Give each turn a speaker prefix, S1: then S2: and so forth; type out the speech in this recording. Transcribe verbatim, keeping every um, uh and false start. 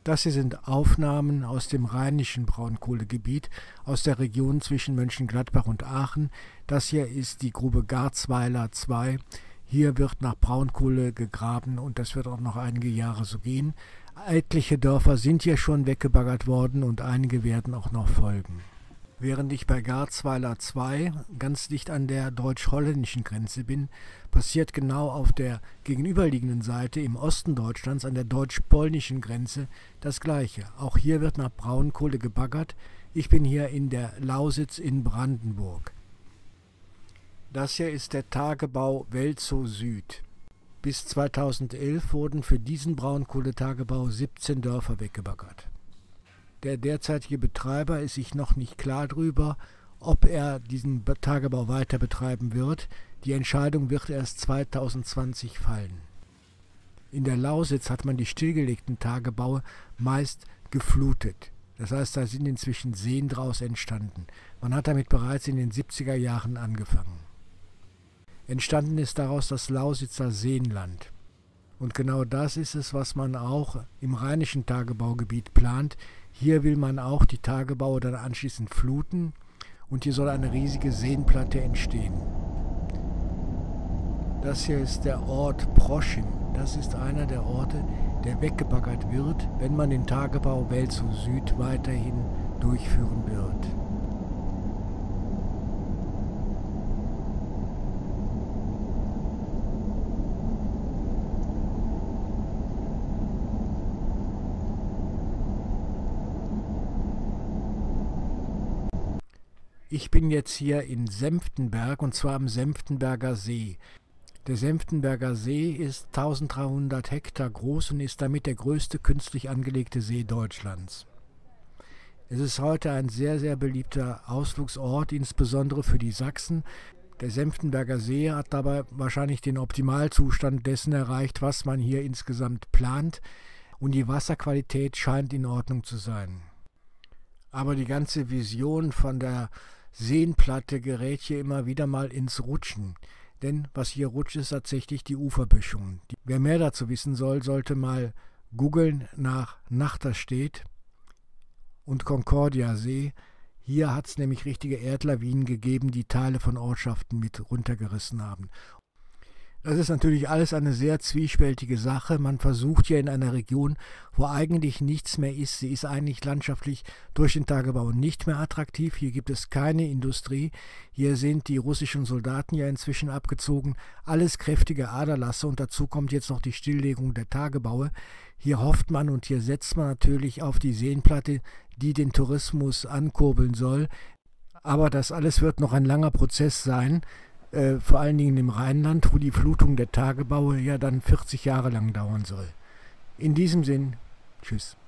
S1: Das hier sind Aufnahmen aus dem rheinischen Braunkohlegebiet, aus der Region zwischen Mönchengladbach und Aachen. Das hier ist die Grube Garzweiler zwei. Hier wird nach Braunkohle gegraben und das wird auch noch einige Jahre so gehen. Etliche Dörfer sind hier schon weggebaggert worden und einige werden auch noch folgen. Während ich bei Garzweiler zwei ganz dicht an der deutsch-holländischen Grenze bin, passiert genau auf der gegenüberliegenden Seite im Osten Deutschlands an der deutsch-polnischen Grenze das Gleiche. Auch hier wird nach Braunkohle gebaggert. Ich bin hier in der Lausitz in Brandenburg. Das hier ist der Tagebau Welzow Süd. Bis zweitausendelf wurden für diesen Braunkohletagebau siebzehn Dörfer weggebaggert. Der derzeitige Betreiber ist sich noch nicht klar darüber, ob er diesen Tagebau weiter betreiben wird. Die Entscheidung wird erst zweitausendzwanzig fallen. In der Lausitz hat man die stillgelegten Tagebaue meist geflutet. Das heißt, da sind inzwischen Seen draus entstanden. Man hat damit bereits in den siebziger Jahren angefangen. Entstanden ist daraus das Lausitzer Seenland. Und genau das ist es, was man auch im rheinischen Tagebaugebiet plant. Hier will man auch die Tagebaue dann anschließend fluten und hier soll eine riesige Seenplatte entstehen. Das hier ist der Ort Proschim. Das ist einer der Orte, der weggebaggert wird, wenn man den Tagebau Welzow Süd weiterhin durchführen wird. Ich bin jetzt hier in Senftenberg und zwar am Senftenberger See. Der Senftenberger See ist eintausenddreihundert Hektar groß und ist damit der größte künstlich angelegte See Deutschlands. Es ist heute ein sehr, sehr beliebter Ausflugsort, insbesondere für die Sachsen. Der Senftenberger See hat dabei wahrscheinlich den Optimalzustand dessen erreicht, was man hier insgesamt plant, und die Wasserqualität scheint in Ordnung zu sein. Aber die ganze Vision von der Seenplatte gerät hier immer wieder mal ins Rutschen. Denn was hier rutscht, ist tatsächlich die Uferböschung. Wer mehr dazu wissen soll, sollte mal googeln nach Nachterstedt und Concordia-See. Hier hat es nämlich richtige Erdlawinen gegeben, die Teile von Ortschaften mit runtergerissen haben. Das ist natürlich alles eine sehr zwiespältige Sache. Man versucht hier in einer Region, wo eigentlich nichts mehr ist. Sie ist eigentlich landschaftlich durch den Tagebau nicht mehr attraktiv. Hier gibt es keine Industrie. Hier sind die russischen Soldaten ja inzwischen abgezogen. Alles kräftige Aderlasse und dazu kommt jetzt noch die Stilllegung der Tagebaue. Hier hofft man und hier setzt man natürlich auf die Seenplatte, die den Tourismus ankurbeln soll. Aber das alles wird noch ein langer Prozess sein. Äh, vor allen Dingen im Rheinland, wo die Flutung der Tagebaue ja dann vierzig Jahre lang dauern soll. In diesem Sinn, tschüss.